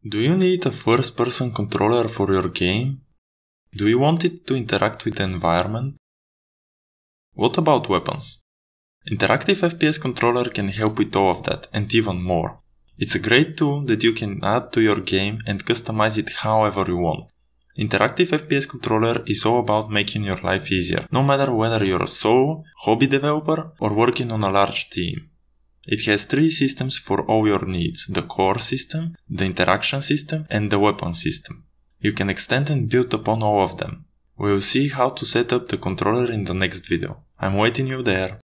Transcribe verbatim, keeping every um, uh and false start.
Do you need a first-person controller for your game? Do you want it to interact with the environment? What about weapons? Interactive F P S Controller can help with all of that and even more. It's a great tool that you can add to your game and customize it however you want. Interactive F P S Controller is all about making your life easier, no matter whether you're a solo, hobby developer or working on a large team. It has three systems for all your needs: the core system, the interaction system, and the weapon system. You can extend and build upon all of them. We will see how to set up the controller in the next video. I'm waiting you there.